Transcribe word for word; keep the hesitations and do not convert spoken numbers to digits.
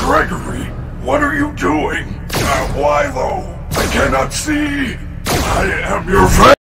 Gregory, what are you doing? Uh, why though? I cannot see. I am your friend.